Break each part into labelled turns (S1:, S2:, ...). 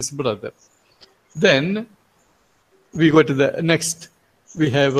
S1: his brother. Then we go to the next. We have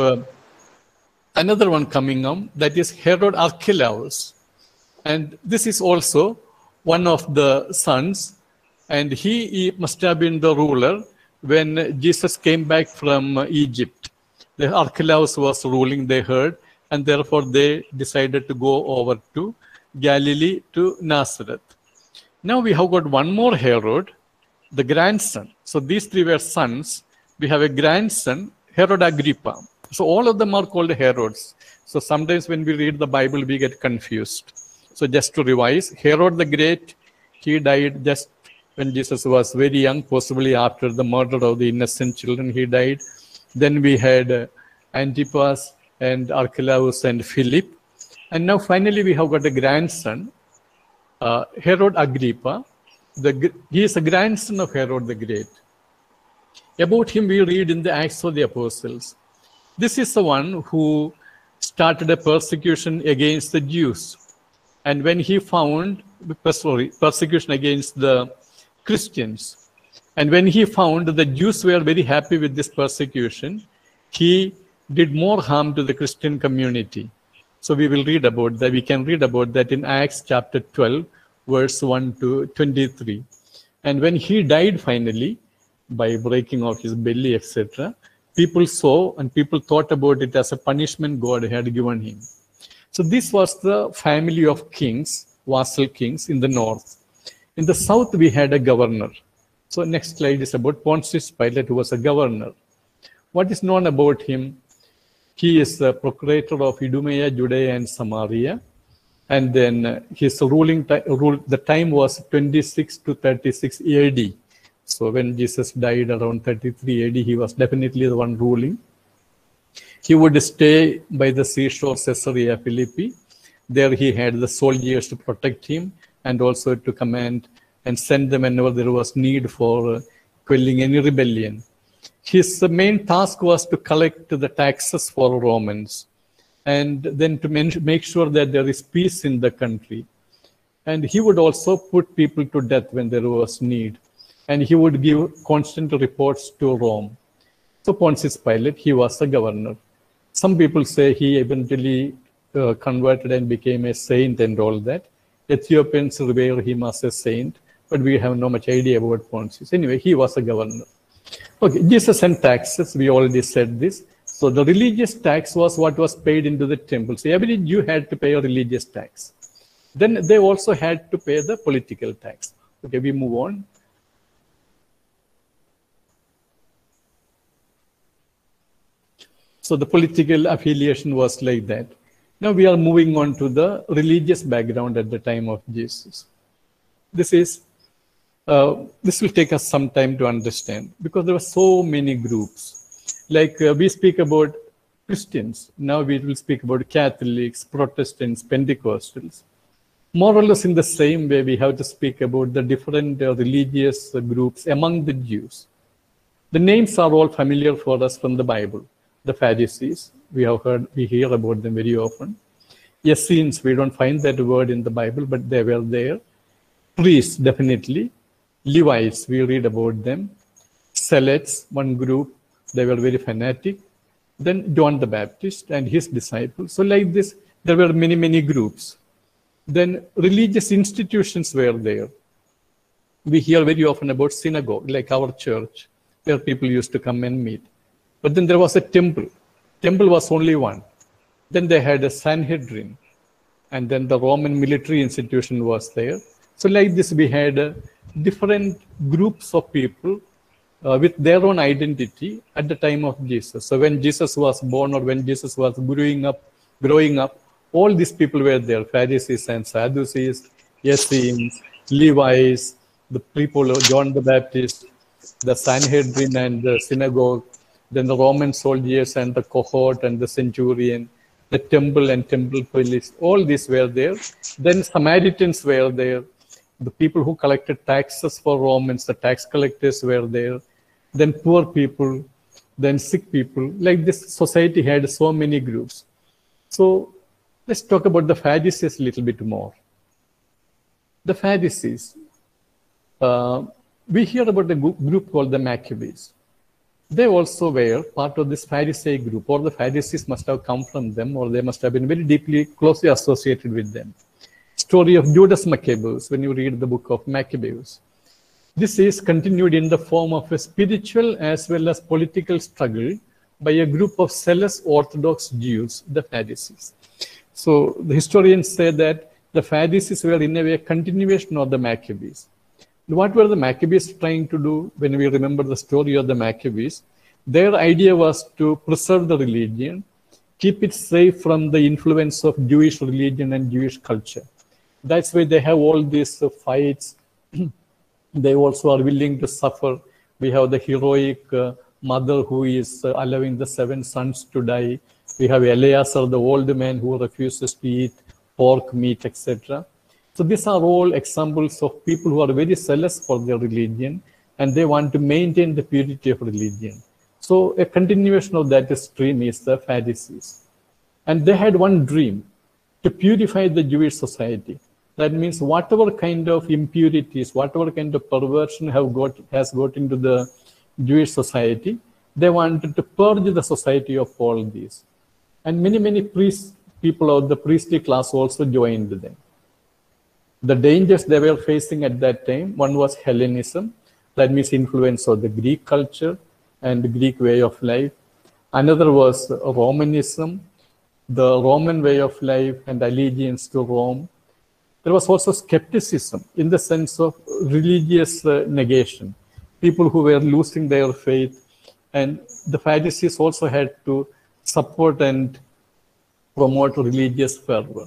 S1: another one coming up, that is Herod Archelaus. And this is also one of the sons, and he must have been the ruler when Jesus came back from Egypt. The Archelaus was ruling, they heard, and therefore they decided to go over to Galilee, to Nazareth. Now we have got one more Herod, the grandson. So these three were sons. We have a grandson, Herod Agrippa. So all of them are called Herods. So sometimes when we read the Bible, we get confused. So just to revise, Herod the Great, he died just when Jesus was very young, possibly after the murder of the innocent children, he died. Then we had Antipas and Archelaus and Philip. And now finally we have got a grandson, Herod Agrippa. He is a grandson of Herod the Great. About him we read in the Acts of the Apostles. This is the one who started a persecution against the Jews. And when he found, persecution against the Christians, and when he found the Jews were very happy with this persecution, he did more harm to the Christian community. So we will read about that. We can read about that in Acts chapter 12, verse 1 to 23. And when he died finally, by breaking of his belly, etc., people saw and people thought about it as a punishment God had given him. So this was the family of kings, vassal kings in the north. In the south, we had a governor. So next slide is about Pontius Pilate, who was a governor. What is known about him? He is the procurator of Idumea, Judea, and Samaria. And then his the time was 26 to 36 AD. So when Jesus died around 33 AD, he was definitely the one ruling. He would stay by the seashore Caesarea Philippi. There he had the soldiers to protect him and also to command and send them whenever there was need for quelling any rebellion. His main task was to collect the taxes for Romans and then to make sure that there is peace in the country. And he would also put people to death when there was need. And he would give constant reports to Rome. So Pontius Pilate, he was a governor. Some people say he eventually converted and became a saint and all that. Ethiopians revere him as a saint, but we have no much idea about Pontius. Anyway, he was a governor. Okay, Jesus and taxes, we already said this. So the religious tax was what was paid into the temple. So every Jew had to pay a religious tax. Then they also had to pay the political tax. Okay, we move on. So the political affiliation was like that. Now we are moving on to the religious background at the time of Jesus. This will take us some time to understand because there were so many groups. Like we speak about Christians, now we will speak about Catholics, Protestants, Pentecostals. More or less in the same way, we have to speak about the different religious groups among the Jews. The names are all familiar for us from the Bible. The Pharisees, we hear about them very often. Essenes, we don't find that word in the Bible, but they were there. Priests, definitely. Levites, we read about them. Zealots, one group, they were very fanatic. Then John the Baptist and his disciples. So like this, there were many, many groups. Then religious institutions were there. We hear very often about synagogue, like our church, where people used to come and meet. But then there was a temple. Temple was only one. Then they had a Sanhedrin. And then the Roman military institution was there. So like this, we had different groups of people with their own identity at the time of Jesus. So when Jesus was born or when Jesus was growing up, all these people were there. Pharisees and Sadducees, Essenes, Levites, the people of John the Baptist, the Sanhedrin and the synagogue, then the Roman soldiers and the cohort and the centurion, the temple and temple police, all these were there. Then Samaritans were there. The people who collected taxes for Romans, the tax collectors were there. Then poor people, then sick people. Like this society had so many groups. So let's talk about the Pharisees a little bit more. The Pharisees, we hear about a group called the Maccabees. They also were part of this Pharisee group, or the Pharisees must have come from them, or they must have been very deeply, closely associated with them. Story of Judas Maccabeus, when you read the book of Maccabeus. This is continued in the form of a spiritual as well as political struggle by a group of zealous Orthodox Jews, the Pharisees. So the historians say that the Pharisees were in a way a continuation of the Maccabees. What were the Maccabees trying to do when we remember the story of the Maccabees? Their idea was to preserve the religion, keep it safe from the influence of Jewish religion and Jewish culture. That's why they have all these fights. They also are willing to suffer. We have the heroic mother who is allowing the 7 sons to die. We have Eleazar, the old man who refuses to eat pork, meat, etc. So these are all examples of people who are very zealous for their religion, and they want to maintain the purity of religion. So a continuation of that stream is the Pharisees. And they had one dream, to purify the Jewish society. That means whatever kind of impurities, whatever kind of perversion has got into the Jewish society, they wanted to purge the society of all these. And many people of the priestly class also joined them. The dangers they were facing at that time, one was Hellenism, that means influence of the Greek culture and the Greek way of life. Another was Romanism, the Roman way of life and allegiance to Rome. There was also skepticism in the sense of religious negation, people who were losing their faith, and the Pharisees also had to support and promote religious fervor.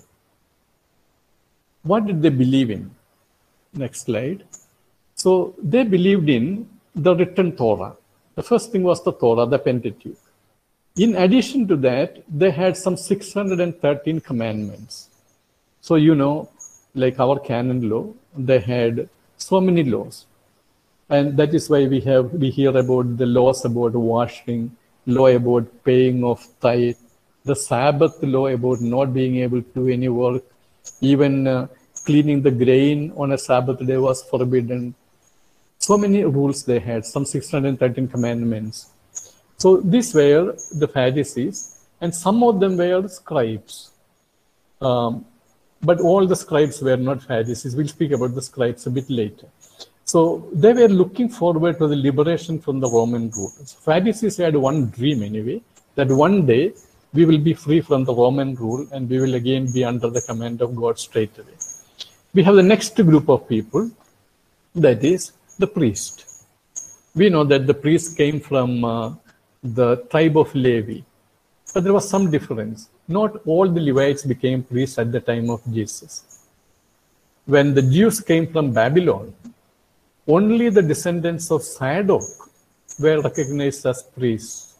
S1: What did they believe in? Next slide. So they believed in the written Torah. The first thing was the Torah, the Pentateuch. In addition to that, they had some 613 commandments. So, you know, like our canon law, they had so many laws. And that is why we hear about the laws about washing, law about paying of tithe, the Sabbath law about not being able to do any work, even cleaning the grain on a Sabbath day was forbidden. So many rules they had, some 613 commandments. So these were the Pharisees, and some of them were scribes. But all the scribes were not Pharisees. We'll speak about the scribes a bit later. So they were looking forward to the liberation from the Roman rule. So Pharisees had one dream anyway, that one day we will be free from the Roman rule and we will again be under the command of God straight away. We have the next group of people, that is the priest. We know that the priest came from the tribe of Levi, but there was some difference. Not all the Levites became priests at the time of Jesus. When the Jews came from Babylon, only the descendants of Zadok were recognized as priests.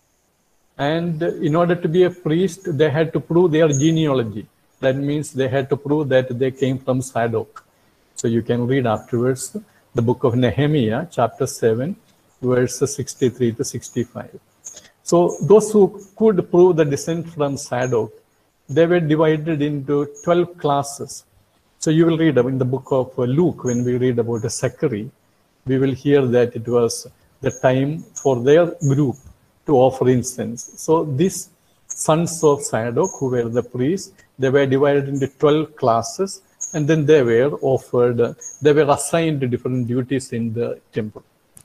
S1: And in order to be a priest, they had to prove their genealogy. That means they had to prove that they came from Zadok. So you can read afterwards the book of Nehemiah, chapter 7, verses 63 to 65. So those who could prove the descent from Zadok, they were divided into 12 classes. So you will read in the book of Luke, when we read about Zachary, we will hear that it was the time for their group to offer incense. So these sons of Zadok, who were the priests, they were divided into 12 classes, and then they were assigned to different duties in the temple.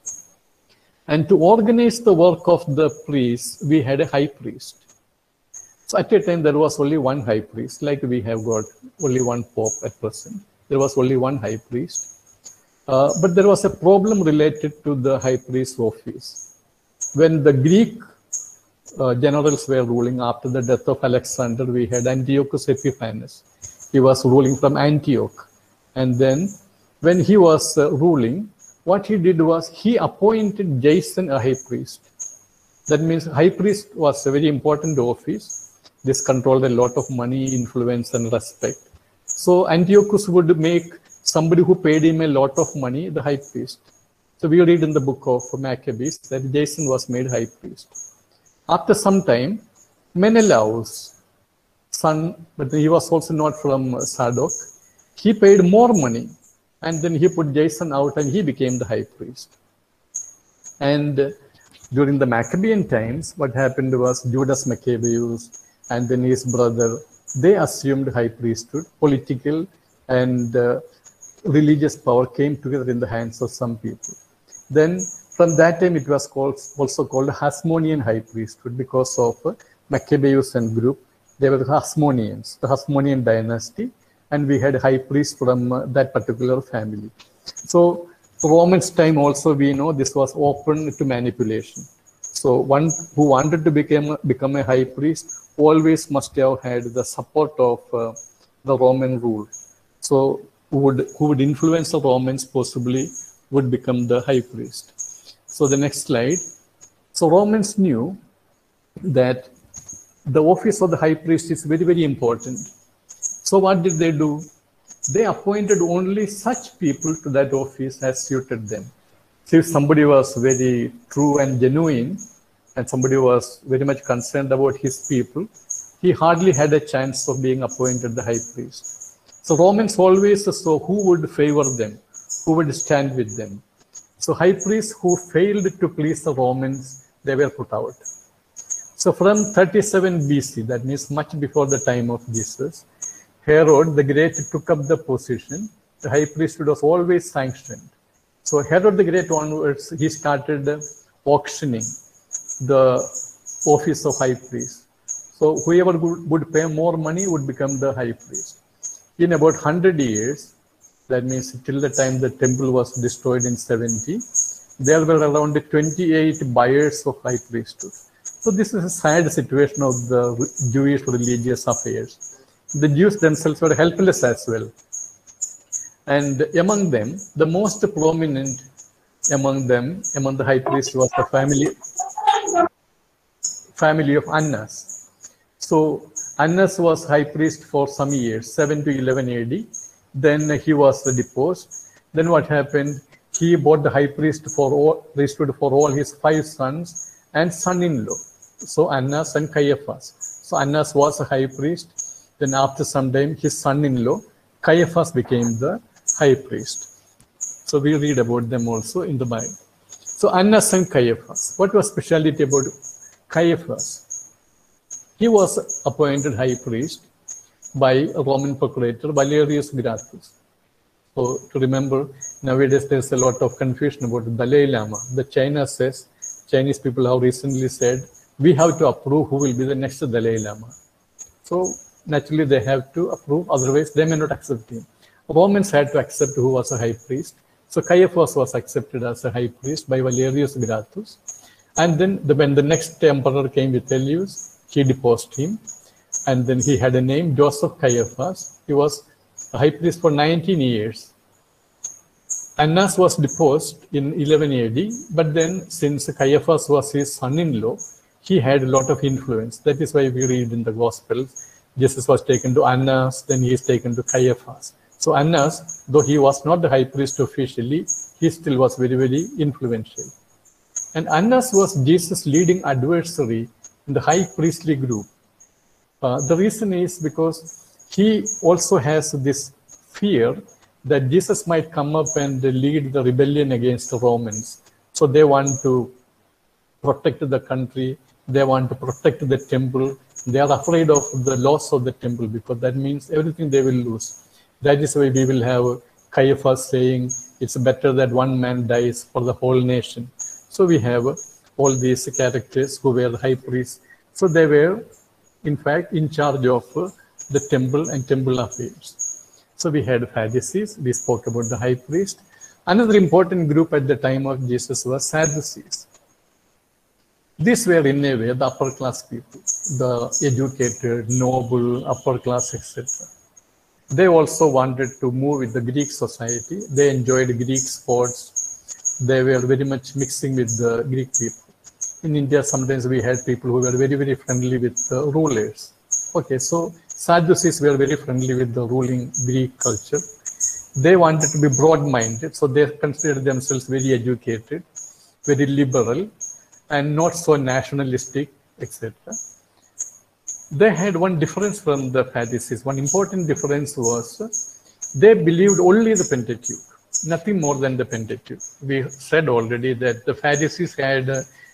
S1: And to organize the work of the priests, we had a high priest. So at a time, there was only one high priest, like we have got only one pope at present. There was only one high priest. But there was a problem related to the high priest's office. When the Greek generals were ruling after the death of Alexander, we had Antiochus Epiphanes. He was ruling from Antioch. And then when he was ruling, what he did was he appointed Jason a high priest. That means high priest was a very important office. This controlled a lot of money, influence, and respect. So Antiochus would make somebody who paid him a lot of money the high priest. So we read in the book of Maccabees that Jason was made high priest. After some time, Menelaus' son, but he was also not from Zadok, he paid more money And then he put Jason out and he became the high priest. And during the Maccabean times, what happened was Judas Maccabeus and then his brother, they assumed high priesthood. Political and religious power came together in the hands of some people. Then from that time, it was also called Hasmonean high priesthood because of Maccabeus and group. They were the Hasmoneans, the Hasmonean dynasty, and we had high priests from that particular family. So Romans time also, we know this was open to manipulation. So one who wanted to become a high priest always must have had the support of the Roman rule. So who would influence the Romans possibly would become the high priest. So the next slide. So Romans knew that the office of the high priest is very, very important. So what did they do? They appointed only such people to that office as suited them. So if somebody was very true and genuine, and somebody was very much concerned about his people, he hardly had a chance of being appointed the high priest. So Romans always saw who would favor them, who would stand with them. So high priests who failed to please the Romans, they were put out. So from 37 BC, that means much before the time of Jesus, Herod the Great took up the position. The high priesthood was always sanctioned. So Herod the Great onwards, he started auctioning the office of high priest. So whoever would pay more money would become the high priest. In about 100 years, that means till the time the temple was destroyed in 70, there were around 28 buyers of high priesthood. So this is a sad situation of the Jewish religious affairs. The Jews themselves were helpless as well. And among them, the most prominent among the high priests was the family of Annas. So Annas was high priest for some years, 7 to 11 AD. Then he was deposed. Then what happened? He bought the high priesthood for all his 5 sons and son-in-law. So Annas and Caiaphas. So Annas was a high priest. Then after some time, his son-in-law, Caiaphas, became the high priest. So we read about them also in the Bible. So Annas and Caiaphas. What was speciality about Caiaphas? He was appointed high priest by a Roman procurator, Valerius Gratus. So to remember, nowadays there's a lot of confusion about the Dalai Lama. The Chinese people have recently said, we have to approve who will be the next Dalai Lama. So naturally they have to approve, otherwise they may not accept him. Romans had to accept who was a high priest. So Caiaphas was accepted as a high priest by Valerius Gratus. And then when the next emperor came, Vitellius, he deposed him. And then he had a name, Joseph Caiaphas. He was a high priest for 19 years. Annas was deposed in 11 AD, but then since Caiaphas was his son-in-law, he had a lot of influence. That is why we read in the Gospels, Jesus was taken to Annas, then he is taken to Caiaphas. So Annas, though he was not the high priest officially, he still was very, very influential. And Annas was Jesus' leading adversary in the high priestly group. The reason is because he also has this fear that Jesus might come up and lead the rebellion against the Romans. So they want to protect the country, they want to protect the temple, they are afraid of the loss of the temple because that means everything they will lose. That is why we will have Caiaphas saying it's better that one man dies for the whole nation. So we have all these characters who were the high priests. So they were in fact in charge of the temple and temple affairs. So we had Pharisees, we spoke about the high priest. Another important group at the time of Jesus was Sadducees. These were in a way the upper class people, the educated, noble, upper class, etc. They also wanted to move with the Greek society. They enjoyed Greek sports. They were very much mixing with the Greek people. In India, sometimes we had people who were very, very friendly with the rulers. Okay, so Sadducees were very friendly with the ruling Greek culture. They wanted to be broad-minded, so they considered themselves very educated, very liberal, and not so nationalistic, etc. They had one difference from the Pharisees. One important difference was they believed only the Pentateuch. nothing more than the Pentateuch. We said already that the Pharisees had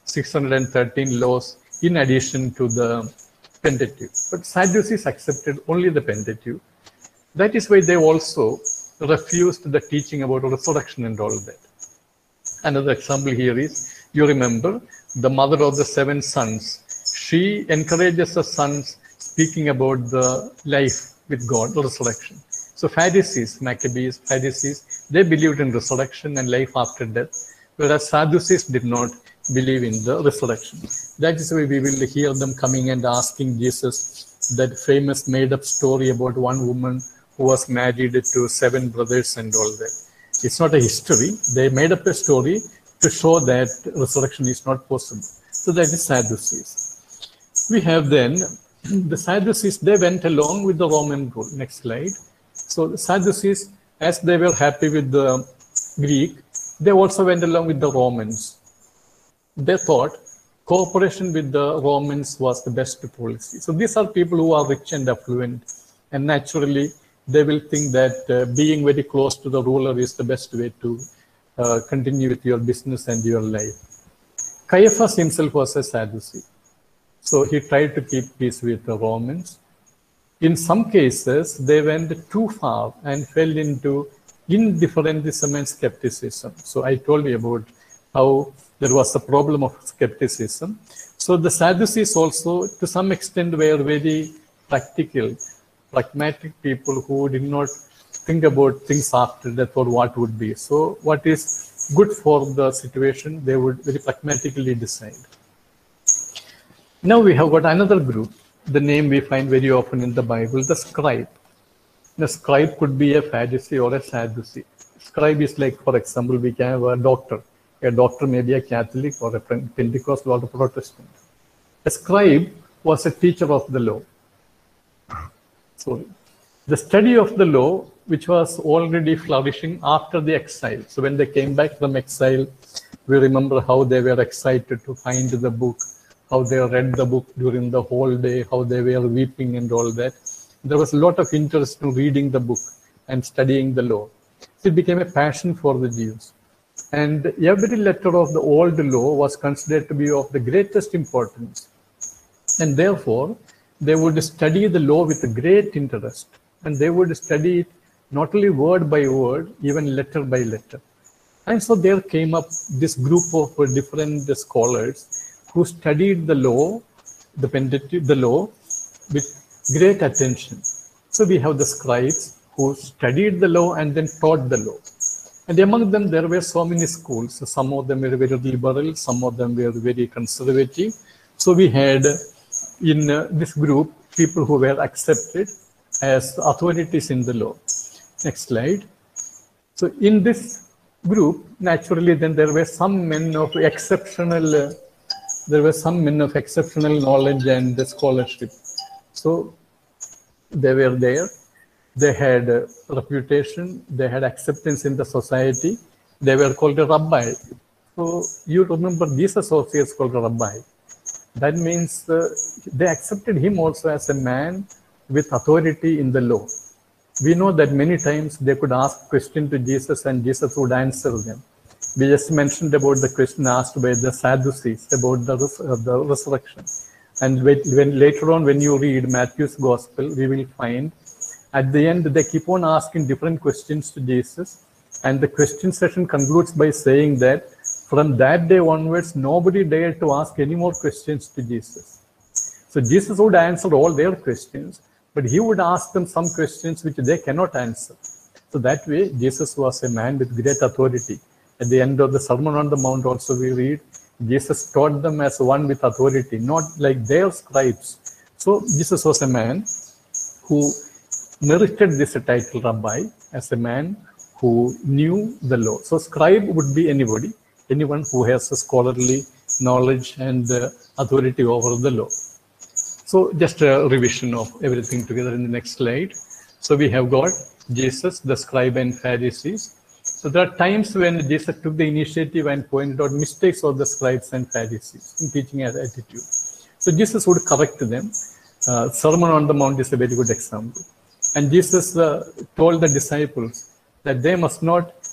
S1: 613 laws in addition to the Pentateuch, but Sadducees accepted only the Pentateuch. That is why they also refused the teaching about resurrection and all that. Another example here is, you remember, the mother of the 7 sons. She encourages the sons speaking about the life with God, the resurrection. So Pharisees, Maccabees, Pharisees, they believed in resurrection and life after death, whereas Sadducees did not believe in the resurrection. That is why we will hear them coming and asking Jesus that famous made-up story about one woman who was married to 7 brothers and all that. It's not a history. They made up a story to show that resurrection is not possible. So that is Sadducees. We have then the Sadducees, they went along with the Roman rule. Next slide. So the Sadducees, as they were happy with the Greek, they also went along with the Romans. They thought cooperation with the Romans was the best policy. So these are people who are rich and affluent, and naturally they will think that being very close to the ruler is the best way to continue with your business and your life. Caiaphas himself was a Sadducee. So he tried to keep peace with the Romans. In some cases, they went too far and fell into indifferentism and skepticism. So I told you about how there was a problem of skepticism. So the Sadducees also, to some extent, were very practical, pragmatic people who did not think about things after death or what would be. So what is good for the situation, they would very pragmatically decide. Now we have got another group, the name we find very often in the Bible, the scribe. The scribe could be a Pharisee or a Sadducee. Scribe is like, for example, we can have a doctor. A doctor may be a Catholic or a Pentecostal or a Protestant. A scribe was a teacher of the law. So the study of the law, which was already flourishing after the exile. So when they came back from exile, we remember how they were excited to find the book, how they read the book during the whole day, how they were weeping and all that. There was a lot of interest in reading the book and studying the law. So it became a passion for the Jews. And every letter of the old law was considered to be of the greatest importance. And therefore, they would study the law with great interest. And they would study it not only word by word, even letter by letter. And so there came up this group of different scholars who studied the law, the Pentateuch, the law, with great attention. So we have the scribes who studied the law and then taught the law. And among them, there were so many schools. Some of them were very liberal, some of them were very conservative. So we had in this group people who were accepted as authorities in the law. Next slide. So in this group, naturally, then there were some men of exceptional knowledge and scholarship. So they were there. They had a reputation. They had acceptance in the society. They were called a rabbi. So you remember these associates called a rabbi. That means they accepted him also as a man with authority in the law. We know that many times they could ask questions to Jesus and Jesus would answer them. We just mentioned about the question asked by the Sadducees about the resurrection. And when later on, when you read Matthew's Gospel, we will find at the end they keep on asking different questions to Jesus. And the question session concludes by saying that from that day onwards, nobody dared to ask any more questions to Jesus. So Jesus would answer all their questions, but he would ask them some questions which they cannot answer. So that way, Jesus was a man with great authority. At the end of the Sermon on the Mount also we read, Jesus taught them as one with authority, not like their scribes. So Jesus was a man who merited this title rabbi as a man who knew the law. So scribe would be anybody, anyone who has a scholarly knowledge and authority over the law. So just a revision of everything together in the next slide. So we have got Jesus, the scribe and Pharisees. So there are times when Jesus took the initiative and pointed out mistakes of the scribes and Pharisees in teaching as attitude. So Jesus would correct them. Sermon on the Mount is a very good example. And Jesus told the disciples that they must not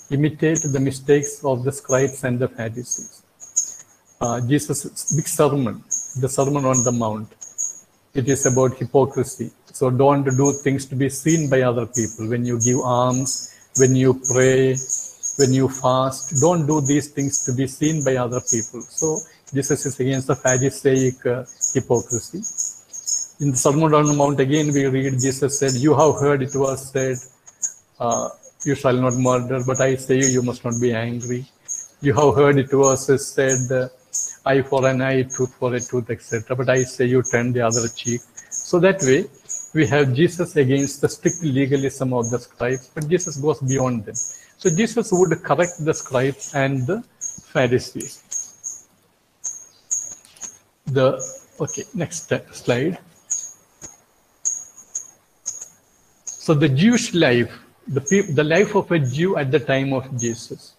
S1: imitate the mistakes of the scribes and the Pharisees. Jesus' big sermon, the Sermon on the Mount, it is about hypocrisy. So don't do things to be seen by other people. When you give alms, when you pray, when you fast, don't do these things to be seen by other people. So Jesus is against the Pharisaic hypocrisy. In the Sermon on the Mount, again, we read Jesus said, you have heard it was said, you shall not murder, but I say you must not be angry. You have heard it was said, eye for an eye, tooth for a tooth, etc. But I say you turn the other cheek. So that way, we have Jesus against the strict legalism of the scribes, but Jesus goes beyond them. So Jesus would correct the scribes and the Pharisees. Next slide. So the Jewish life, the life of a Jew at the time of Jesus.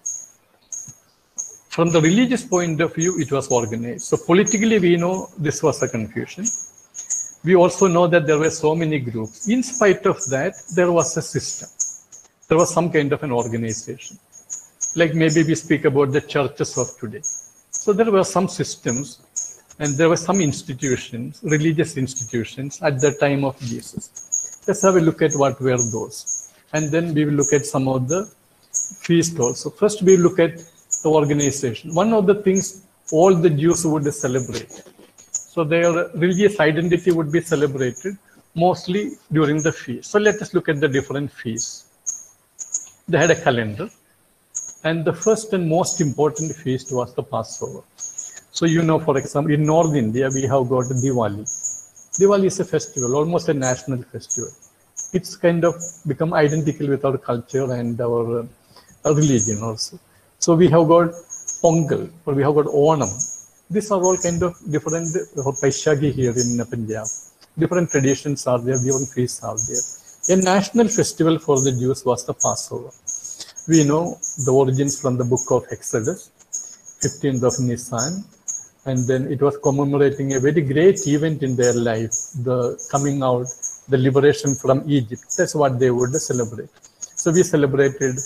S1: From the religious point of view, it was organized. So politically, we know this was a confusion. We also know that there were so many groups. In spite of that, there was a system. There was some kind of an organization. Like maybe we speak about the churches of today. So there were some systems and there were some institutions, religious institutions at the time of Jesus. Let's have a look at what were those. And then we will look at some of the feasts also. First, we look at the organization. One of the things all the Jews would celebrate. So their religious identity would be celebrated mostly during the feast. So let us look at the different feasts. They had a calendar. And the first and most important feast was the Passover. So you know, for example, in North India, we have got Diwali. Diwali is a festival, almost a national festival. It's kind of become identical with our culture and our religion also. So we have got Pongal, or we have got Onam. These are all kind of different, Paishagi here in Punjab. Different traditions are there, different feasts are there. A national festival for the Jews was the Passover. We know the origins from the book of Exodus, 15th of Nisan. And then it was commemorating a very great event in their life, the coming out, the liberation from Egypt. That's what they would celebrate. So we celebrated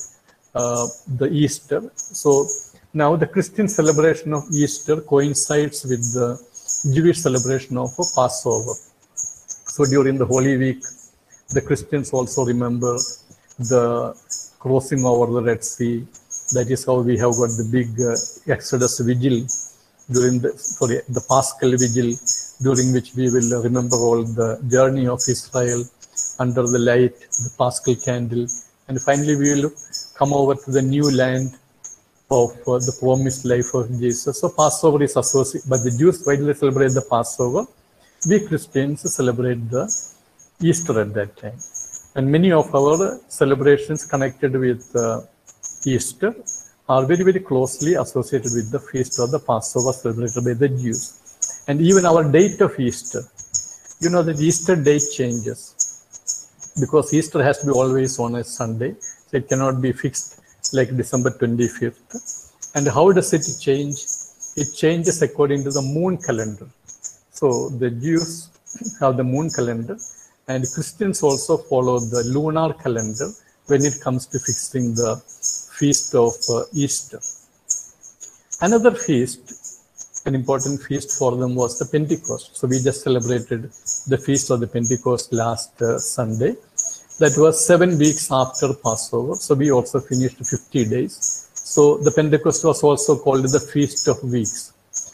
S1: the Easter. So now the Christian celebration of Easter coincides with the Jewish celebration of Passover. So during the Holy Week, the Christians also remember the crossing over the Red Sea. That is how we have got the big Exodus vigil during the Paschal vigil, during which we will remember all the journey of Israel under the light, the Paschal candle, and finally we will come over to the new land of the promised life of Jesus. So Passover is associated, but the Jews widely celebrate the Passover. We Christians celebrate the Easter at that time. And many of our celebrations connected with Easter are very, very closely associated with the feast of the Passover celebrated by the Jews. And even our date of Easter, you know that Easter date changes because Easter has to be always on a Sunday. So it cannot be fixed like December 25th. And how does it change? It changes according to the moon calendar. So the Jews have the moon calendar and Christians also follow the lunar calendar when it comes to fixing the feast of Easter. Another feast, an important feast for them was the Pentecost. So we just celebrated the feast of the Pentecost last Sunday. That was 7 weeks after Passover. So we also finished 50 days. So the Pentecost was also called the Feast of Weeks.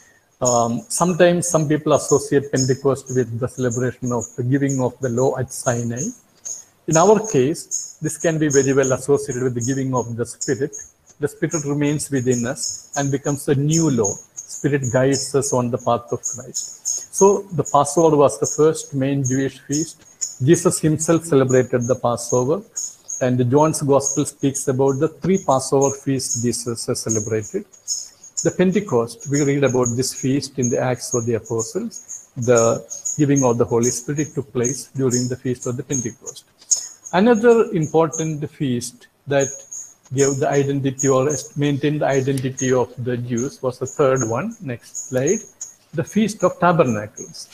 S1: Sometimes some people associate Pentecost with the celebration of the giving of the law at Sinai. In our case, this can be very well associated with the giving of the Spirit. The Spirit remains within us and becomes a new law. Spirit guides us on the path of Christ. So the Passover was the first main Jewish feast. Jesus himself celebrated the Passover. And John's Gospel speaks about the 3 Passover feasts Jesus has celebrated. The Pentecost, we read about this feast in the Acts of the Apostles. The giving of the Holy Spirit took place during the feast of the Pentecost. Another important feast that gave the identity or maintained the identity of the Jews was the third one. Next slide. The Feast of Tabernacles.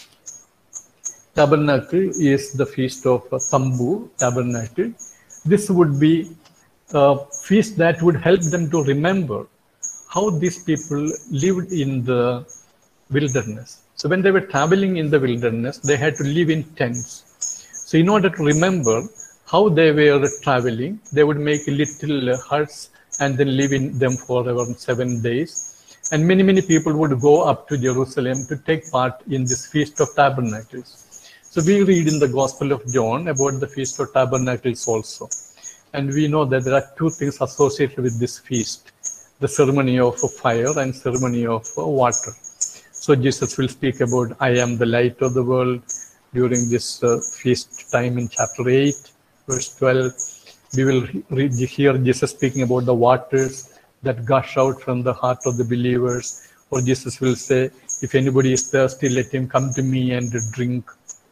S1: Tabernacle is the feast of Tambu, tabernacle. This would be feast that would help them to remember how these people lived in the wilderness. So when they were traveling in the wilderness, they had to live in tents. So in order to remember how they were traveling, they would make little huts and then live in them for around 7 days. And many people would go up to Jerusalem to take part in this Feast of Tabernacles. So we read in the Gospel of John about the Feast of Tabernacles also. And we know that there are two things associated with this feast: the ceremony of fire and ceremony of water. So Jesus will speak about, I am the light of the world during this feast time in chapter 8, verse 12. We will hear Jesus speaking about the waters that gush out from the heart of the believers. Or Jesus will say, if anybody is thirsty, let him come to me and drink.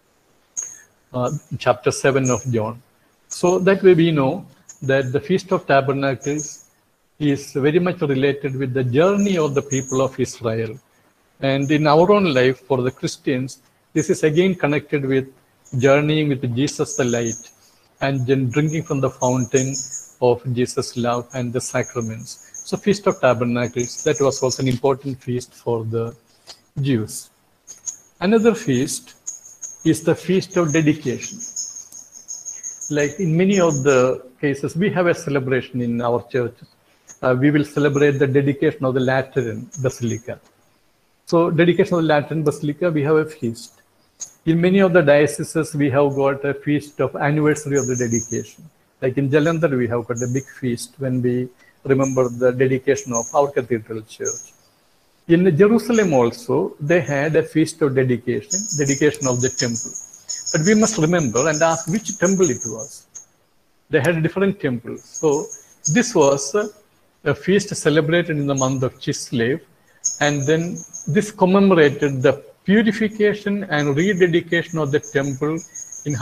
S1: Chapter 7 of John. So that way we know that the Feast of Tabernacles is very much related with the journey of the people of Israel. And in our own life, for the Christians, this is again connected with journeying with Jesus the light and then drinking from the fountain of Jesus' love and the sacraments. So Feast of Tabernacles, that was also an important feast for the Jews. Another feast is the Feast of Dedication. Like in many of the cases, we have a celebration in our church. We will celebrate the dedication of the Lateran Basilica. So dedication of the Lateran Basilica, we have a feast. In many of the dioceses, we have got a feast of anniversary of the dedication. Like in Jalandhar, we have got a big feast when we remember the dedication of our cathedral church. In Jerusalem also, they had a feast of dedication of the temple. But we must remember and ask which temple it was. They had different temples. So this was a feast celebrated in the month of Chislev. And then this commemorated the purification and rededication of the temple in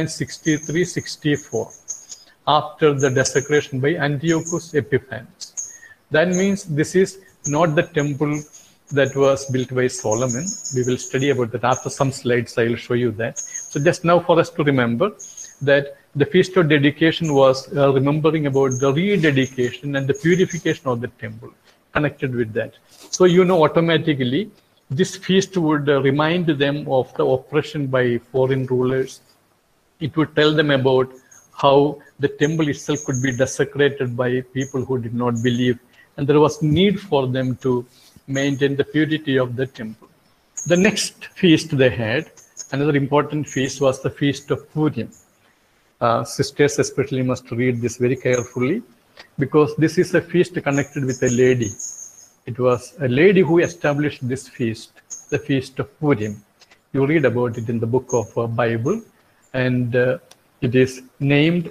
S1: 163-64 after the desecration by Antiochus Epiphanes. That means this is not the temple that was built by Solomon. We will study about that after some slides. I will show you that. So just now for us to remember that the Feast of Dedication was remembering about the rededication and the purification of the temple connected with that. So you know automatically this feast would remind them of the oppression by foreign rulers. It would tell them about how the temple itself could be desecrated by people who did not believe, and there was need for them to maintain the purity of the temple. The next feast they had, another important feast, was the Feast of Purim. Sisters especially must read this very carefully, because this is a feast connected with a lady. It was a lady who established this feast, the Feast of Purim. You read about it in the book of Bible, and it is named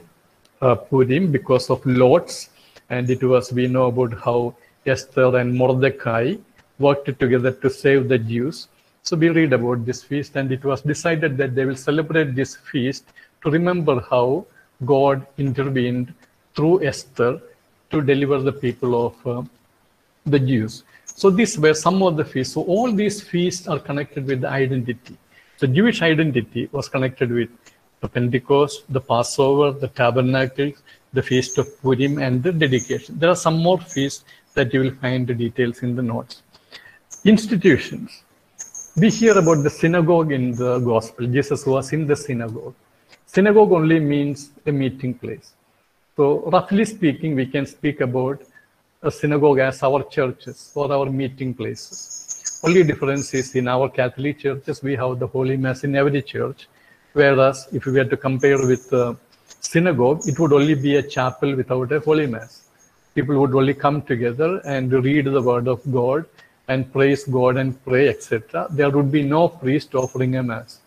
S1: Purim because of lots, and it was, we know about how Esther and Mordecai worked together to save the Jews. So we read about this feast, and it was decided that they will celebrate this feast to remember how God intervened through Esther to deliver the people of the Jews. So these were some of the feasts. So all these feasts are connected with the identity. The Jewish identity was connected with the Pentecost, the Passover, the Tabernacles, the Feast of Purim, and the dedication. There are some more feasts that you will find the details in the notes. Institutions. We hear about the synagogue in the Gospel. Jesus was in the synagogue. Synagogue only means a meeting place. So roughly speaking, we can speak about a synagogue as our churches or our meeting places. Only difference is in our Catholic churches, we have the Holy Mass in every church. Whereas if we were to compare with the synagogue, it would only be a chapel without a Holy Mass. People would only come together and read the word of God and praise God and pray, etc. There would be no priest offering a Mass.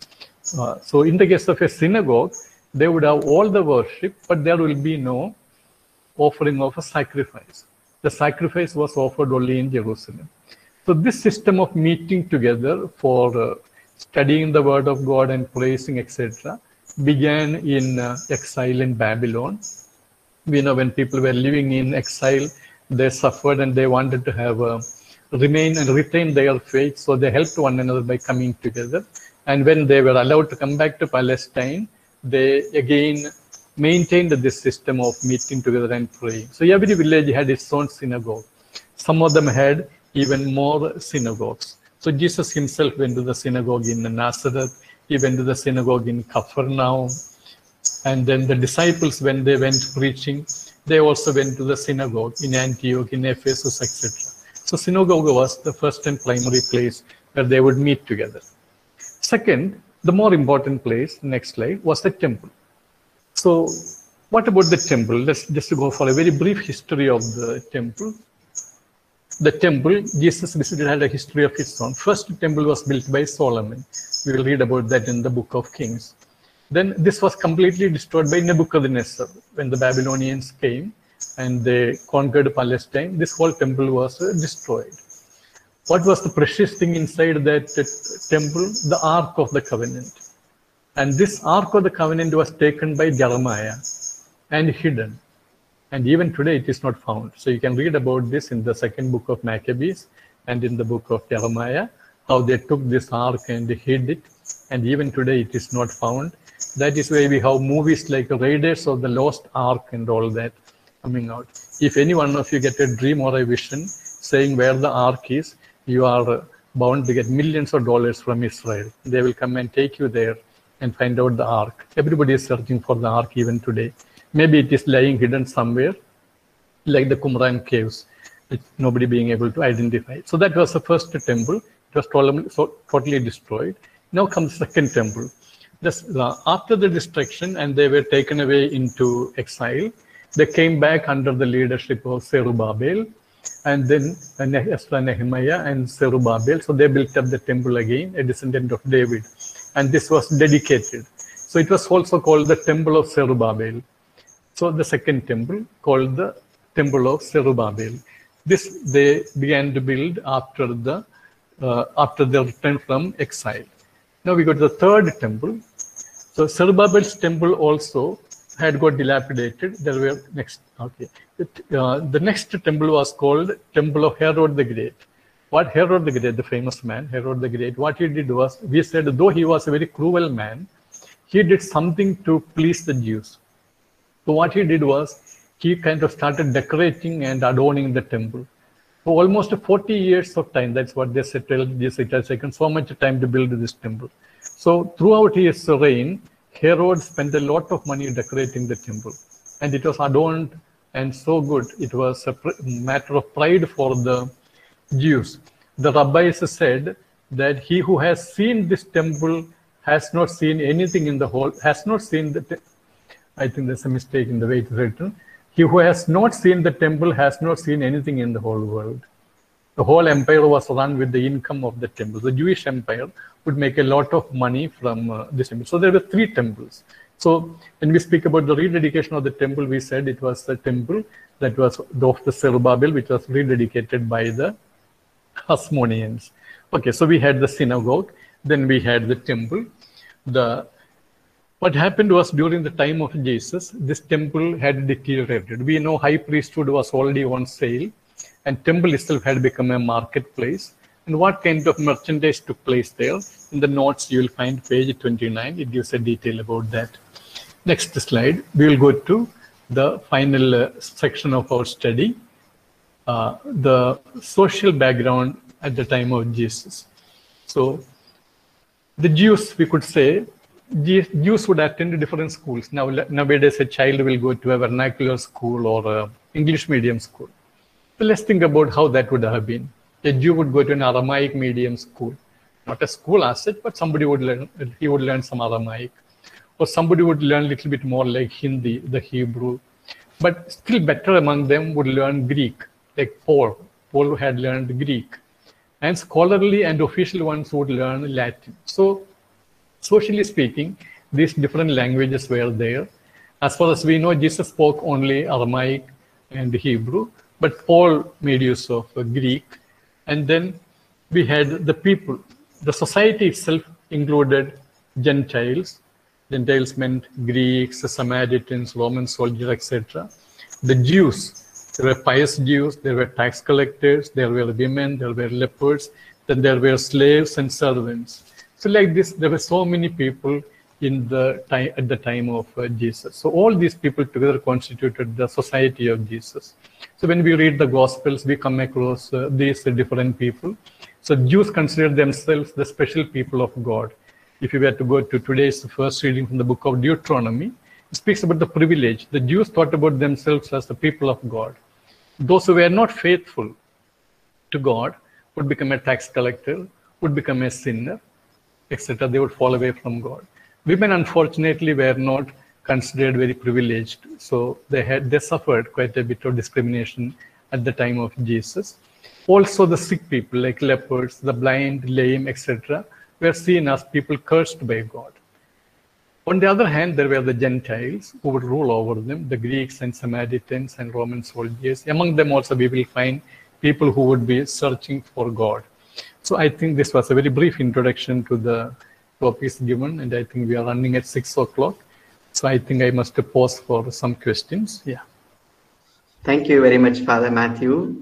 S1: So in the case of a synagogue, they would have all the worship, but there will be no offering of a sacrifice. The sacrifice was offered only in Jerusalem. So this system of meeting together for studying the word of God and praising, etc., began in exile in Babylon. We know when people were living in exile, they suffered and they wanted to have remain and retain their faith. So they helped one another by coming together. And when they were allowed to come back to Palestine, they again maintained this system of meeting together and praying. So every village had its own synagogue. Some of them had even more synagogues. So Jesus himself went to the synagogue in Nazareth. He went to the synagogue in Capernaum. And then the disciples, when they went preaching, they also went to the synagogue in Antioch, in Ephesus, etc. So synagogue was the first and primary place where they would meet together. Second, the more important place, next slide, was the temple. So what about the temple? Let's just go for a very brief history of the temple. The temple Jesus visited had a history of its own. First temple was built by Solomon. We will read about that in the book of Kings. Then this was completely destroyed by Nebuchadnezzar. When the Babylonians came and they conquered Palestine, this whole temple was destroyed. What was the precious thing inside that temple? The Ark of the Covenant. And this Ark of the Covenant was taken by Jeremiah and hidden. And even today it is not found. So you can read about this in the second book of Maccabees and in the book of Jeremiah, how they took this Ark and hid it. And even today it is not found. That is why we have movies like Raiders of the Lost Ark and all that coming out. If any one of you get a dream or a vision saying where the Ark is, you are bound to get millions of dollars from Israel. They will come and take you there and find out the Ark. Everybody is searching for the Ark even today. Maybe it is lying hidden somewhere, like the Qumran caves, with nobody being able to identify. So that was the first temple. It was totally destroyed. Now comes the second temple. After the destruction, and they were taken away into exile, they came back under the leadership of Zerubbabel, and then Ezra, Nehemiah, and Zerubbabel. So they built up the temple again, a descendant of David. And this was dedicated. So it was also called the Temple of Zerubbabel. So the second temple, called the Temple of Zerubbabel. This they began to build after their return from exile. Now we go to the third temple. So Zerubbabel's temple also had got dilapidated. There were the next temple was called Temple of Herod the Great. What Herod the Great, the famous man, Herod the Great, what he did was, we said, though he was a very cruel man, he did something to please the Jews. So what he did was, he kind of started decorating and adorning the temple. For almost 40 years of time, that's what they said, it has taken so much time to build this temple. So throughout his reign, Herod spent a lot of money decorating the temple. And it was adorned and so good. It was a matter of pride for the Jews. The rabbis said that he who has seen this temple has not seen anything in the whole, has not seen the, I think there's a mistake in the way it's written. He who has not seen the temple has not seen anything in the whole world. The whole empire was run with the income of the temple. The Jewish empire would make a lot of money from this temple. So there were 3 temples. So when we speak about the rededication of the temple, we said it was the temple that was of the Zerubbabel, which was rededicated by the Hasmoneans. Okay, so we had the synagogue, then we had the temple. What happened was, during the time of Jesus, this temple had deteriorated. We know high priesthood was already on sale, and temple itself had become a marketplace. And what kind of merchandise took place there? In the notes, you will find page 29. It gives a detail about that. Next slide, we will go to the final section of our study, the social background at the time of Jesus. So the Jews, we could say, Jews would attend different schools. Nowadays, a child will go to a vernacular school or an English medium school. So let's think about how that would have been. A Jew would go to an Aramaic medium school, not a school as such, but somebody would learn. He would learn some Aramaic, or somebody would learn a little bit more like Hindi, the Hebrew. But still better among them would learn Greek, like Paul. Paul had learned Greek, and scholarly and official ones would learn Latin. So, socially speaking, these different languages were there. As far as we know, Jesus spoke only Aramaic and Hebrew, but Paul made use of Greek. And then we had the people. The society itself included Gentiles. Gentiles meant Greeks, Samaritans, Roman soldiers, etc. The Jews, there were pious Jews, there were tax collectors, there were women, there were lepers, then there were slaves and servants. So like this, there were so many people in the time at the time of Jesus. So all these people together constituted the society of Jesus. So when we read the Gospels, we come across these different people. So Jews consider themselves the special people of God. If you were to go to today's first reading from the book of Deuteronomy, it speaks about the privilege. The Jews thought about themselves as the people of God. Those who were not faithful to God would become a tax collector, would become a sinner, etc. They would fall away from God. Women, unfortunately, were not considered very privileged, so they suffered quite a bit of discrimination at the time of Jesus. Also, the sick people, like lepers, the blind, lame, etc., were seen as people cursed by God. On the other hand, there were the Gentiles who would rule over them, the Greeks and Samaritans and Roman soldiers. Among them also we will find people who would be searching for God. So I think this was a very brief introduction to the topics given, and I think we are running at 6 o'clock. So I think I must pause for some questions. Yeah.
S2: Thank you very much, Father Matthew.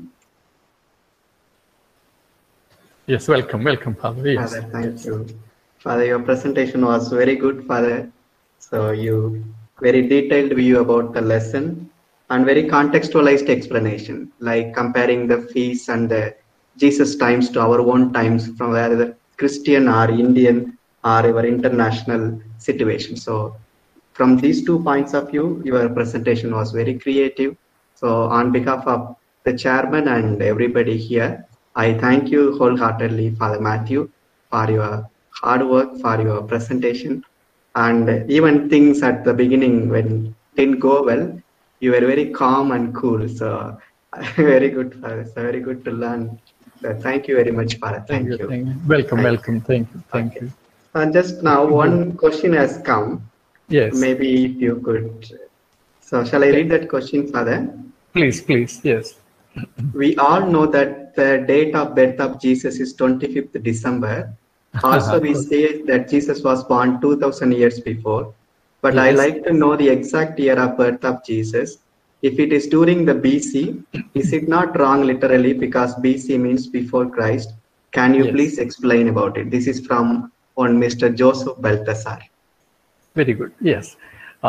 S1: Yes, welcome, Father. Yes.
S2: Father, thank you. Father, your presentation was very good, Father. So you very detailed view about the lesson and very contextualized explanation, like comparing the feasts and the Jesus times to our own times, from whether Christian or Indian or our international situation. So from these 2 points of view, your presentation was very creative. So on behalf of the chairman and everybody here, I thank you wholeheartedly, Father Matthew, for your hard work, for your presentation. And even things at the beginning when didn't go well, you were very calm and cool. So very good, Father. So very good to learn. So thank you very much, Father. Thank you.
S1: Welcome. Thank you.
S2: Just now, one question has come.
S1: Yes.
S2: Maybe if you could. So shall I read that question, Father?
S1: Please, yes.
S2: We all know that the date of birth of Jesus is 25th December. Also, we say that Jesus was born 2000 years before. But yes. I like to know the exact year of birth of Jesus. If it is during the BC, is it not wrong literally, because BC means before Christ? Can you please explain about it? This is from one Mr. Joseph Balthasar.
S1: Very good. Yes.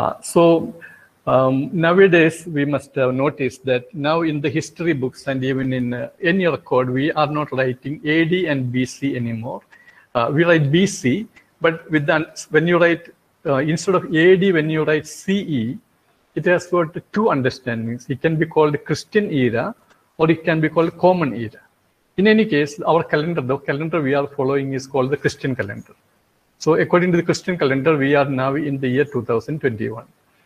S1: Nowadays, we must have noticed that now in the history books and even in any record, we are not writing AD and BC anymore. We write BC, but when you write, instead of AD, when you write CE, it has got 2 understandings. It can be called Christian era, or it can be called common era. In any case, our calendar, the calendar we are following, is called the Christian calendar. So according to the Christian calendar, we are now in the year 2021.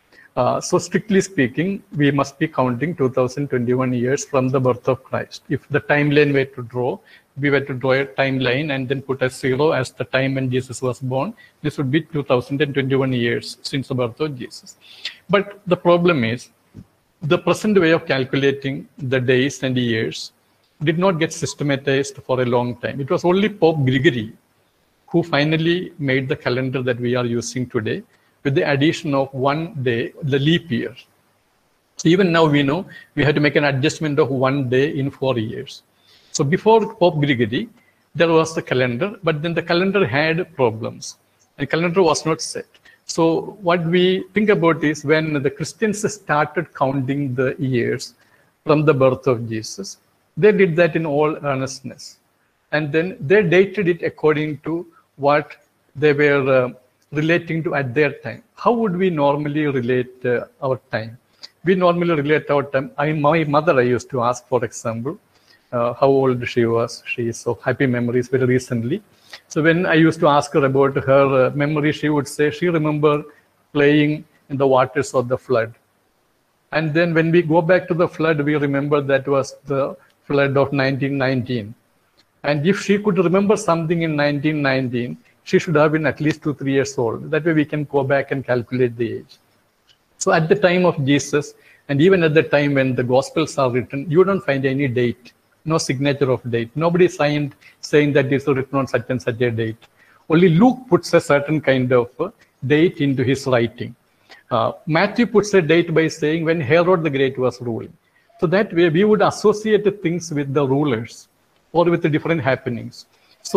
S1: So strictly speaking, we must be counting 2021 years from the birth of Christ. If the timeline were to draw, we were to draw a timeline and then put a 0 as the time when Jesus was born, this would be 2021 years since the birth of Jesus. But the problem is, the present way of calculating the days and the years did not get systematized for a long time. It was only Pope Gregory who finally made the calendar that we are using today, with the addition of 1 day, the leap year. So even now we know we had to make an adjustment of 1 day in 4 years. So before Pope Gregory, there was the calendar, but then the calendar had problems. The calendar was not set. So what we think about is when the Christians started counting the years from the birth of Jesus, they did that in all earnestness. And then they dated it according to what they were relating to at their time. How would we normally relate our time? We normally relate our time. My mother, I used to ask, for example, how old she was. She is of happy memories very recently. So when I used to ask her about her memory, she would say she remembered playing in the waters of the flood. And then when we go back to the flood, we remember that was the flood of 1919. And if she could remember something in 1919, she should have been at least 2-3 years old. That way we can go back and calculate the age. So at the time of Jesus, and even at the time when the Gospels are written, you don't find any date, no signature of date. Nobody signed saying that this was written on such and such a date. Only Luke puts a certain kind of date into his writing. Matthew puts a date by saying when Herod the Great was ruling. So that way we would associate things with the rulers or with the different happenings. So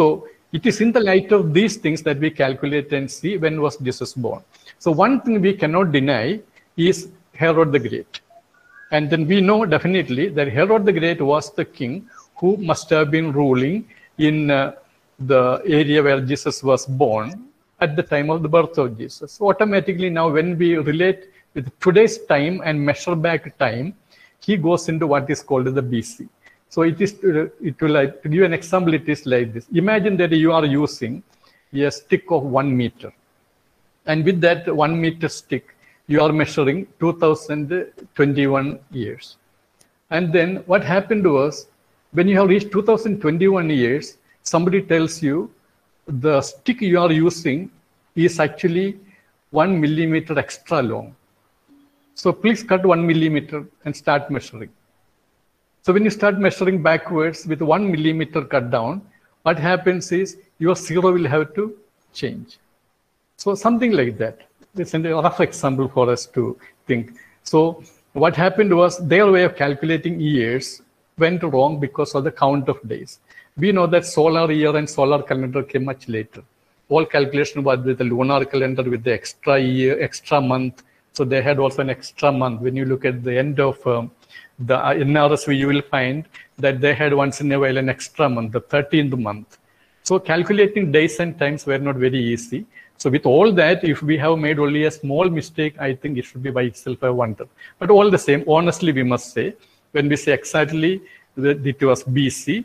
S1: It is in the light of these things that we calculate and see when was Jesus born. So one thing we cannot deny is Herod the Great. And then we know definitely that Herod the Great was the king who must have been ruling in the area where Jesus was born at the time of the birth of Jesus. So automatically now when we relate with today's time and measure back time, he goes into what is called the BC. So it will like, to give an example, it is like this. Imagine that you are using a stick of 1 meter. And with that 1 meter stick, you are measuring 2021 years. And then what happened was, when you have reached 2021 years, somebody tells you the stick you are using is actually 1 millimeter extra long. So please cut 1 millimeter and start measuring. So when you start measuring backwards with 1 millimeter cut down, what happens is your zero will have to change. So something like that. It's a rough example for us to think. So what happened was their way of calculating years went wrong because of the count of days. We know that solar year and solar calendar came much later. All calculation was with the lunar calendar with the extra year, extra month. So they had also an extra month. When you look at the end of the NRSV, you will find that they had once in a while an extra month, the 13th month. So calculating days and times were not very easy. So with all that, if we have made only a small mistake, I think it should be by itself a wonder. But all the same, honestly, we must say, when we say exactly that it was BC,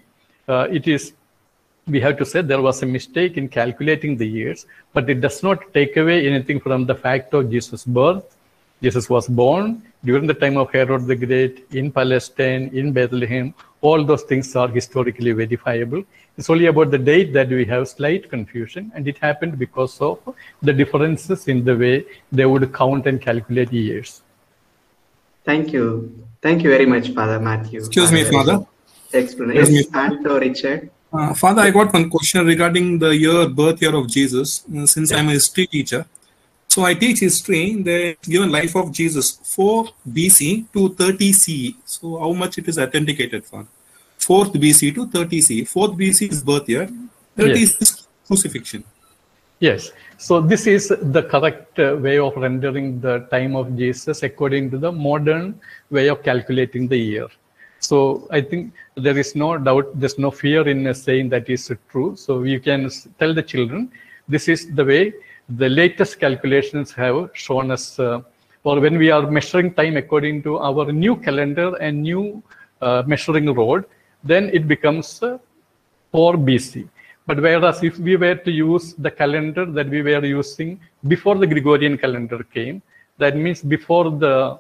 S1: we have to say there was a mistake in calculating the years, but it does not take away anything from the fact of Jesus' birth. Jesus was born during the time of Herod the Great in Palestine, in Bethlehem. All those things are historically verifiable. It's only about the date that we have slight confusion, and it happened because of the differences in the way they would count and calculate years.
S2: Thank you. Thank you very much, Father Matthew.
S3: Excuse me, Father.
S2: Explanation. And Richard.
S3: Father, I got one question regarding the birth year of Jesus. Since I'm a history teacher, so I teach history. They given life of Jesus 4 BC to 30 CE. So how much it is authenticated, Father? 4th BC to 30 CE. 4th BC is birth year. 30
S1: Yes.
S3: is crucifixion.
S1: Yes. So this is the correct way of rendering the time of Jesus according to the modern way of calculating the year. So I think there is no doubt, there's no fear in saying that is true. So you can tell the children, this is the way the latest calculations have shown us, or when we are measuring time according to our new calendar and new measuring rod, then it becomes 4 BC. But whereas if we were to use the calendar that we were using before the Gregorian calendar came, that means before the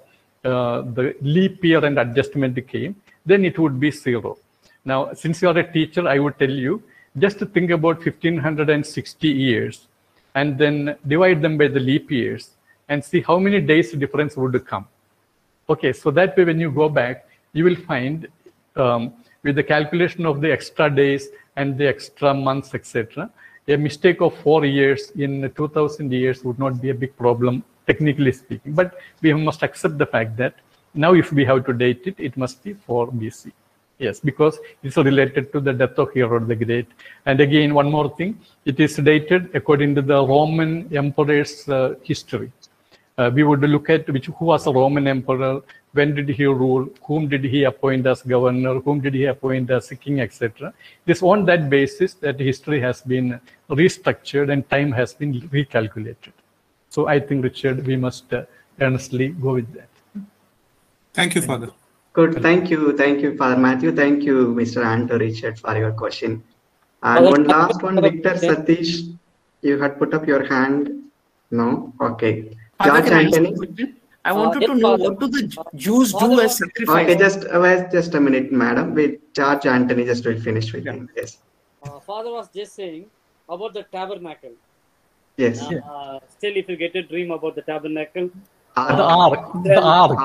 S1: leap year and adjustment came, then it would be 0. Now, since you are a teacher, I would tell you, just to think about 1560 years and then divide them by the leap years and see how many days difference would come. Okay, so that way when you go back, you will find with the calculation of the extra days and the extra months, etc., a mistake of 4 years in 2000 years would not be a big problem, technically speaking. But we must accept the fact that now if we have to date it, it must be 4 BC. Yes, because it's related to the death of Herod the Great. And again, one more thing, it is dated according to the Roman emperor's history. We would look at who was a Roman emperor, when did he rule, whom did he appoint as governor, whom did he appoint as king, etc. It is on that basis that history has been restructured and time has been recalculated. So I think, Richard, we must earnestly go with that.
S3: Thank you, Father.
S2: Good. Thank you, Father Matthew. Thank you, Mr. Anto Richard, for your question. And one last one, Victor Satish, you had put up your hand. No? Okay. George Anthony.
S4: I wanted to know what do the Jews do as sacrifice?
S2: Okay, just a minute, madam. With George Anthony, just will finish with him. Yes.
S5: Father was just saying about the tabernacle.
S2: Yes.
S5: Still, if you get a dream about the tabernacle.
S1: The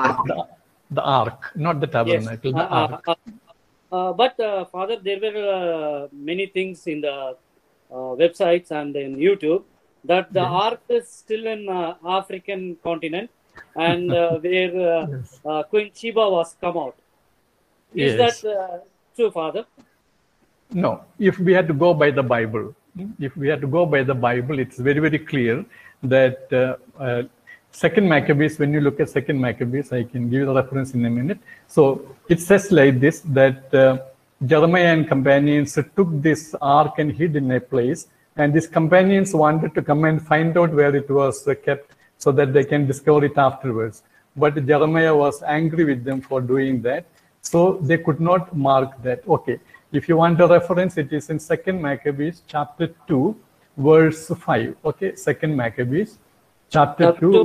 S1: ark, not the tabernacle,
S5: yes.
S1: the ark.
S5: But Father, there were many things in the websites and in YouTube that the ark is still in African continent and where Queen Sheba was come out. Is that true, Father?
S1: No. If we had to go by the Bible, if we have to go by the Bible, it's very, very clear that Second Maccabees, when you look at Second Maccabees, I can give you the reference in a minute. So it says like this, that Jeremiah and companions took this ark and hid in a place, and these companions wanted to come and find out where it was kept so that they can discover it afterwards. But Jeremiah was angry with them for doing that, so they could not mark that. Okay, if you want a reference, it is in Second Maccabees chapter 2, verse 5. Okay, Second Maccabees chapter 2,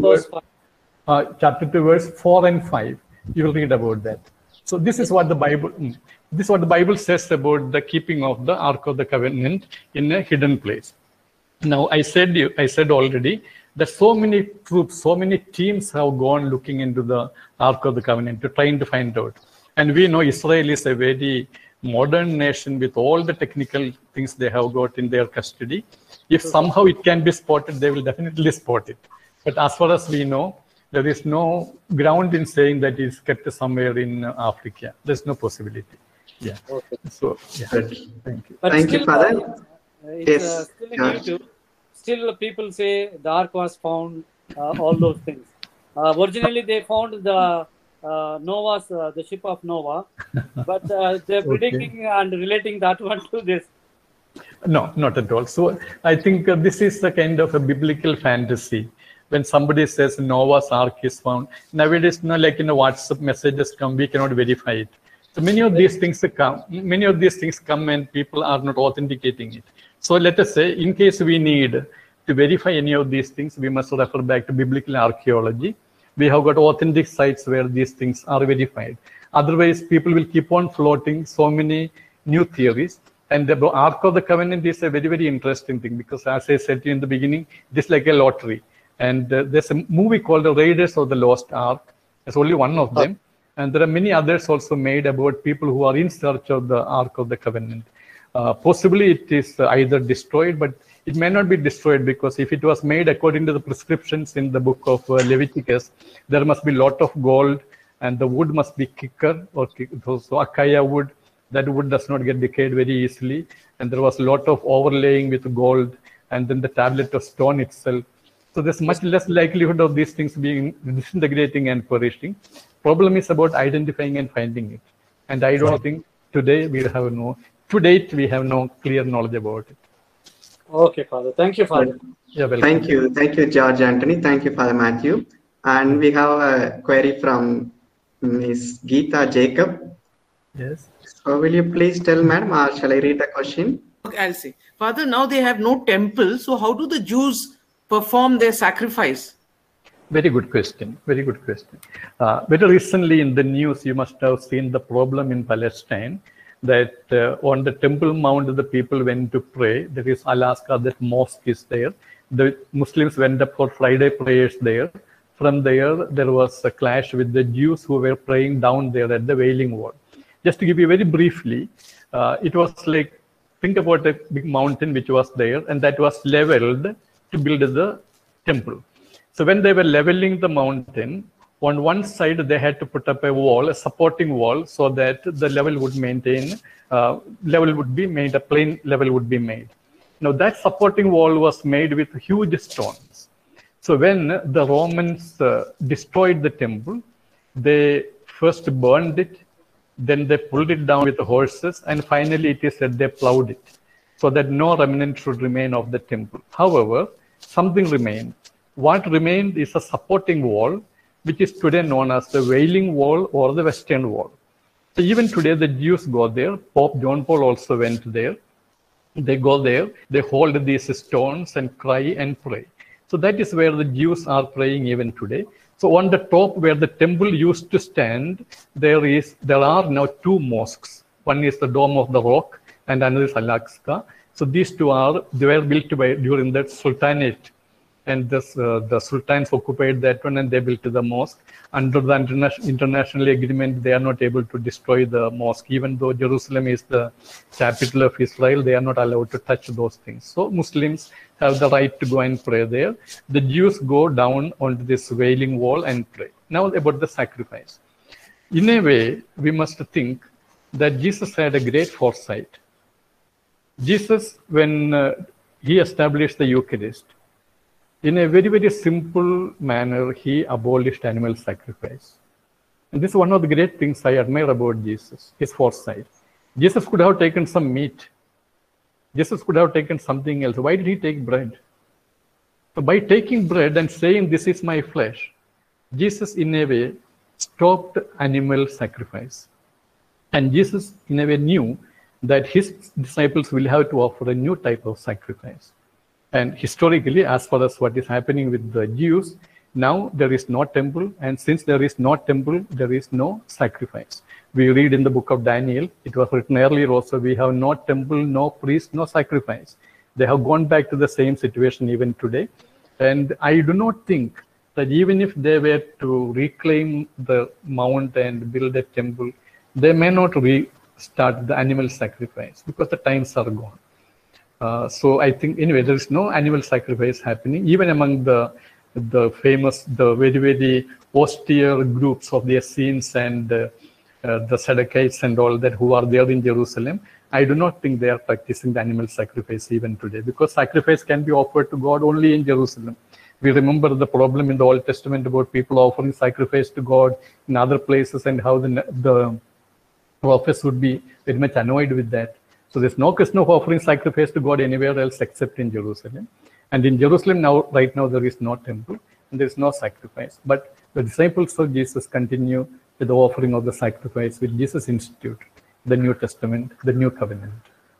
S1: verse 4 and 5. You will read about that. So this is what the Bible says about the keeping of the Ark of the Covenant in a hidden place. Now I said already that so many troops, so many teams have gone looking into the Ark of the Covenant trying to find out. And we know Israel is a very modern nation with all the technical things they have got in their custody. If somehow it can be spotted, they will definitely spot it. But as far as we know, there is no ground in saying that it's kept somewhere in Africa. There's no possibility. Yeah.
S5: Okay.
S1: So, yeah. Thank you.
S5: But
S2: Thank you, Father.
S5: It's still in YouTube. Still, people say the ark was found. All those things. Originally, they found the the ship of Noah, but they're predicting and relating that one to this.
S1: No, not at all. So I think this is a kind of a biblical fantasy. When somebody says Noah's Ark is found, nowadays, like WhatsApp messages come, we cannot verify it. So many of these things come and people are not authenticating it. So let us say, in case we need to verify any of these things, we must refer back to biblical archaeology. We have got authentic sites where these things are verified. Otherwise, people will keep on floating so many new theories. And the Ark of the Covenant is a very, very interesting thing because, as I said to you in the beginning, it is like a lottery. And there's a movie called The Raiders of the Lost Ark. There's only one of them. And there are many others also made about people who are in search of the Ark of the Covenant. Possibly it is either destroyed, but it may not be destroyed because if it was made according to the prescriptions in the book of Leviticus, there must be a lot of gold and the wood must be kicker or so acacia wood. That wood does not get decayed very easily. And there was a lot of overlaying with gold and then the tablet of stone itself. So there's much less likelihood of these things being disintegrating and perishing. Problem is about identifying and finding it. And I don't think today to date, we have no clear knowledge about it.
S5: Okay, Father. Thank you, Father.
S1: You're welcome.
S2: Thank you. Thank you, George Anthony. Thank you, Father Matthew. And we have a query from Ms. Geeta Jacob.
S1: Yes.
S2: So will you please tell, madam, or shall I read the question?
S4: Okay, I'll say. Father, now they have no temple, so how do the Jews perform their sacrifice?
S1: Very good question. Very good question. Very recently in the news, you must have seen the problem in Palestine that on the Temple Mount, the people went to pray. There is Alaska, that mosque is there. The Muslims went up for Friday prayers there. From there was a clash with the Jews who were praying down there at the Wailing Wall. Just to give you very briefly, it was like, think about a big mountain which was there, and that was leveled to build the temple. So when they were leveling the mountain, on one side they had to put up a wall, a supporting wall, so that the level would maintain, a plain level would be made. Now that supporting wall was made with huge stones. So when the Romans destroyed the temple, they first burned it, then they pulled it down with the horses, and finally it is said they plowed it, so that no remnant should remain of the temple. However, something remained. What remained is a supporting wall, which is today known as the Wailing Wall or the Western Wall. So even today, the Jews go there. Pope John Paul also went there. They go there, they hold these stones and cry and pray. So that is where the Jews are praying even today. So on the top where the temple used to stand, there are now two mosques. One is the Dome of the Rock and another is Al-Aqsa. So these two they were built during the Sultanate. And the sultans occupied that one and they built the mosque. Under the international agreement, they are not able to destroy the mosque. Even though Jerusalem is the capital of Israel, they are not allowed to touch those things. So Muslims have the right to go and pray there. The Jews go down onto this Wailing Wall and pray. Now about the sacrifice. In a way, we must think that Jesus had a great foresight. Jesus, when he established the Eucharist. In a very, very simple manner, he abolished animal sacrifice. And this is one of the great things I admire about Jesus, his foresight. Jesus could have taken some meat. Jesus could have taken something else. Why did he take bread? So by taking bread and saying, "This is my flesh," Jesus, in a way, stopped animal sacrifice. And Jesus, in a way, knew that his disciples will have to offer a new type of sacrifice. And historically, as far as what is happening with the Jews, now there is no temple, and since there is no temple, there is no sacrifice. We read in the book of Daniel, it was written earlier also, we have no temple, no priest, no sacrifice. They have gone back to the same situation even today. And I do not think that even if they were to reclaim the mount and build a temple, they may not restart the animal sacrifice because the times are gone. So I think, anyway, there is no animal sacrifice happening, even among the famous, the very, very austere groups of the Essenes and the Sadducees and all that who are there in Jerusalem. I do not think they are practicing the animal sacrifice even today, because sacrifice can be offered to God only in Jerusalem. We remember the problem in the Old Testament about people offering sacrifice to God in other places and how the prophets would be very much annoyed with that. So there's no question of offering sacrifice to God anywhere else except in Jerusalem. And in Jerusalem now, right now, there is no temple and there is no sacrifice. But the disciples of Jesus continue with the offering of the sacrifice which Jesus instituted, the New Testament, the New Covenant.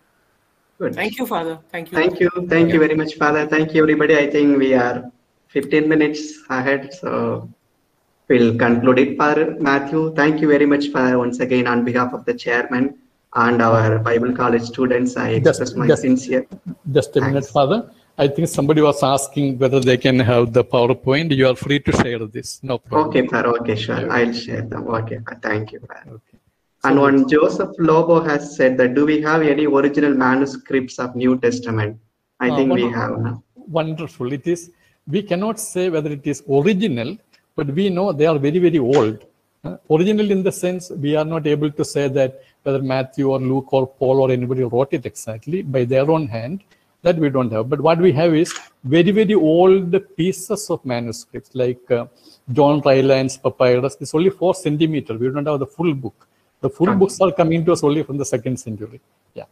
S2: Good.
S4: Thank you, Father. Thank you.
S2: Thank you. Thank you very much, Father. Thank you, everybody. I think we are 15 minutes ahead, so we'll conclude it. Father Matthew, thank you very much, Father, once again on behalf of the chairman and our Bible college students. I express my sincere.
S1: Just a minute, Father. I think somebody was asking whether they can have the PowerPoint. You are free to share this. No problem.
S2: Okay, Father. Okay, sure. I'll share them. Okay, thank you, Father.
S1: Okay.
S2: And one Joseph Lobo has said that, do we have any original manuscripts of New Testament? I think we have now.
S1: Wonderful. It is. We cannot say whether it is original, but we know they are very, very old. Original in the sense, we are not able to say that whether Matthew or Luke or Paul or anybody wrote it exactly by their own hand. That we don't have. But what we have is very, very old pieces of manuscripts, like John Ryland's papyrus. It's only 4 centimeters. We don't have the full book. The full books are coming to us only from the 2nd century. Yeah.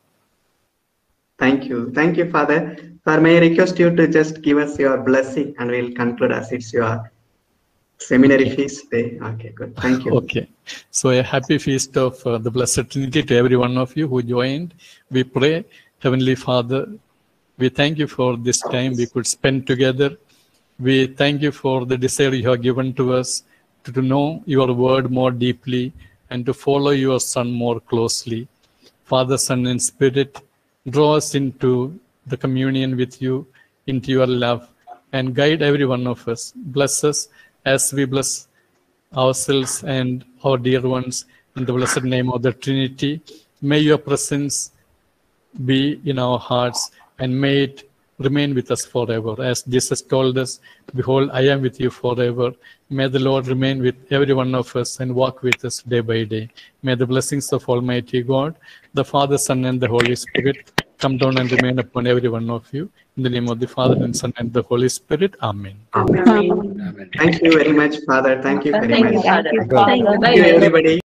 S2: Thank you. Thank you, Father. Father, may I request you to just give us your blessing and we'll conclude as it's your seminary feast day. Okay, good. Thank you.
S1: Okay. So a happy feast of the Blessed Trinity to every one of you who joined. We pray, Heavenly Father, we thank you for this time we could spend together. We thank you for the desire you have given to us to know your word more deeply and to follow your Son more closely. Father, Son, and Spirit, draw us into the communion with you, into your love, and guide every one of us. Bless us as we bless ourselves and our dear ones in the blessed name of the Trinity. May your presence be in our hearts, and may it remain with us forever. As Jesus told us, behold, I am with you forever. May the Lord remain with every one of us and walk with us day by day. May the blessings of Almighty God, the Father, Son, and the Holy Spirit come down and remain upon every one of you. In the name of the Father, and Son, and the Holy Spirit. Amen.
S2: Amen. Thank you very much, Father. Thank you very much.
S6: Thank you, Father.
S2: Thank you, everybody.